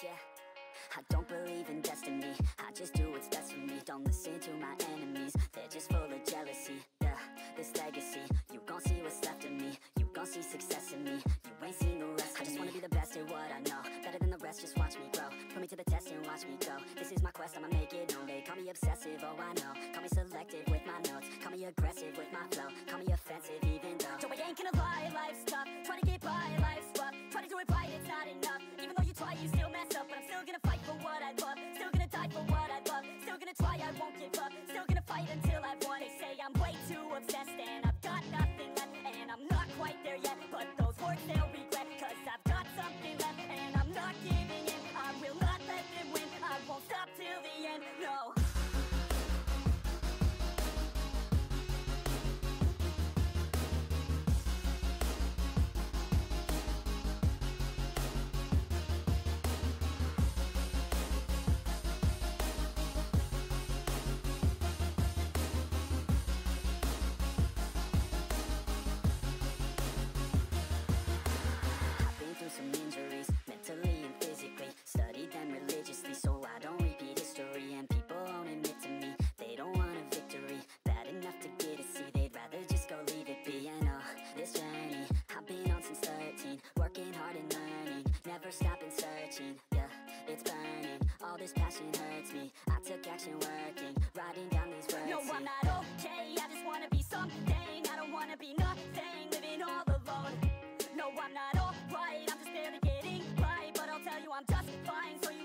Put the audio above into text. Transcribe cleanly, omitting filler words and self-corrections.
Yeah, I don't believe in destiny, I just do what's best for me. Don't listen to my enemies, they're just full of jealousy. Yeah, this legacy, you gon' see what's left of me. You gon' see success in me, you ain't seen the rest of me. I just wanna be the best at what I know, better than the rest, just watch me grow. Put me to the test and watch me go. This is my quest, I'ma make it known. They call me obsessive, oh I know. Call me selective with my notes, call me aggressive with my flow. Call me offensive even though so I ain't gonna lie, life's tough. Try to get by, life's rough. Try to do it right, it's not enough. Even though you try, you still mess up. But I'm still gonna fight for what I love, still gonna die for what I love. Still gonna try, I won't give up. Still gonna fight until I've won. They say I'm way too obsessed and I've got nothing left. And I'm not quite there yet, but those words they'll regret. Cause I've got something left and I'm not giving in. I will not let them win, I won't stop till the end, no. Some injuries, mentally and physically. Studied them religiously so I don't repeat history. And people won't admit to me they don't want a victory. Bad enough to get a C, they'd rather just go leave it be. And this journey I've been on since 13, working hard and learning, never stopping searching. Yeah, it's burning, all this passion hurts me. I took action working, writing down these words. No, I'm not okay, I just wanna be something. I don't wanna be nothing, living all alone. No, I'm not alright, I'm just barely getting by. But I'll tell you I'm just fine, so you